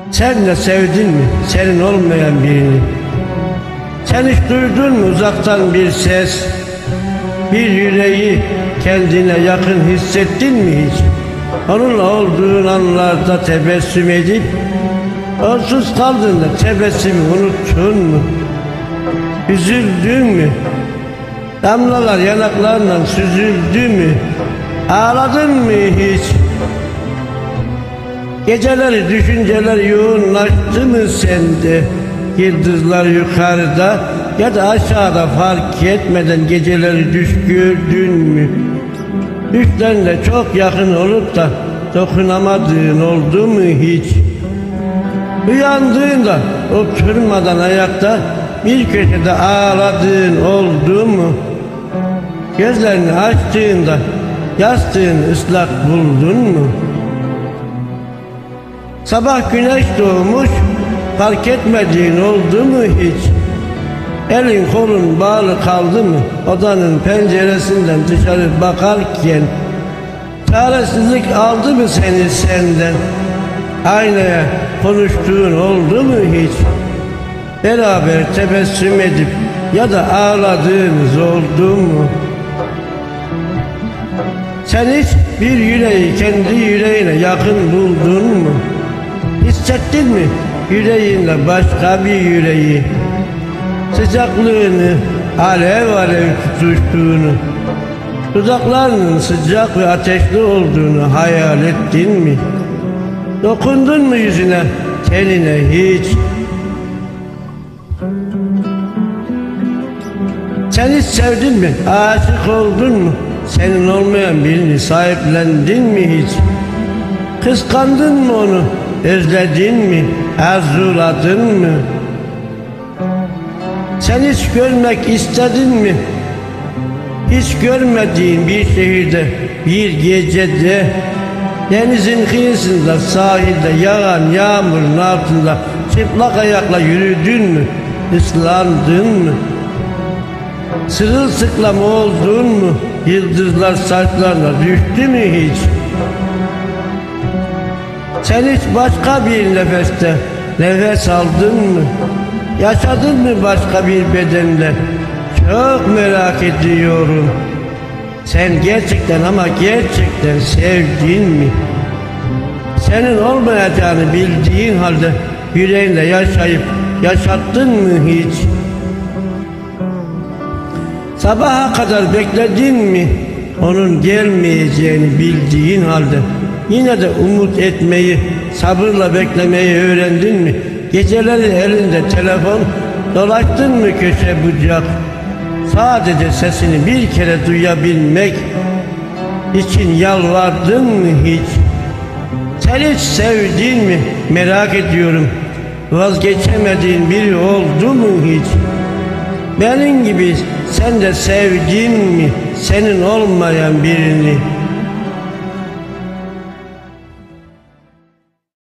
Sen de sevdin mi senin olmayan birini? Sen hiç duydun mu uzaktan bir ses? Bir yüreği kendine yakın hissettin mi hiç? Onunla olduğun anlarda tebessüm edip onsuz kaldığında tebessümü unuttun mu? Üzüldün mü? Damlalar yanaklarından süzüldü mü? Ağladın mı hiç? Geceleri düşünceler yoğunlaştı mı sende? Yıldızlar yukarıda ya da aşağıda fark etmeden geceleri düş gördün mü? Düşlerle çok yakın olup da dokunamadığın oldu mu hiç? Uyandığında oturmadan ayakta bir köşede ağladığın oldu mu? Gözlerini açtığında yastığın ıslak buldun mu? Sabah güneş doğmuş, fark etmediğin oldu mu hiç? Elin kolun bağlı kaldı mı odanın penceresinden dışarı bakarken? Çaresizlik aldı mı seni senden? Aynaya konuştuğun oldu mu hiç? Beraber tebessüm edip ya da ağladığınız oldu mu? Sen hiç bir yüreği kendi yüreğine yakın buldun mu? Hissettin mi yüreğinle başka bir yüreği? Sıcaklığını alev alev tutuştuğunu, dudaklarının sıcak ve ateşli olduğunu hayal ettin mi? Dokundun mu yüzüne, tenine hiç? Sen hiç sevdin mi, aşık oldun mu? Senin olmayan birini sahiplendin mi hiç? Kıskandın mı onu, özledin mi, arzuladın mı? Sen hiç görmek istedin mi? Hiç görmediğin bir şehirde, bir gecede, denizin kıyısında, sahilde, yağan yağmurun altında çıplak ayakla yürüdün mü? Islandın mı? Sırılsıklam oldun mu? Yıldızlar saçlarına düştü mü hiç? Sen hiç başka bir nefeste nefes aldın mı? Yaşadın mı başka bir bedenle? Çok merak ediyorum. Sen gerçekten ama gerçekten sevdin mi? Senin olmayacağını bildiğin halde yüreğinde yaşayıp yaşattın mı hiç? Sabaha kadar bekledin mi? Onun gelmeyeceğini bildiğin halde yine de umut etmeyi, sabırla beklemeyi öğrendin mi? Geceleri elinde telefon, dolaştın mı köşe bucak? Sadece sesini bir kere duyabilmek için yalvardın mı hiç? Sen hiç sevdin mi? Merak ediyorum. Vazgeçemediğin biri oldu mu hiç? Benim gibi sen de sevdin mi senin olmayan birini?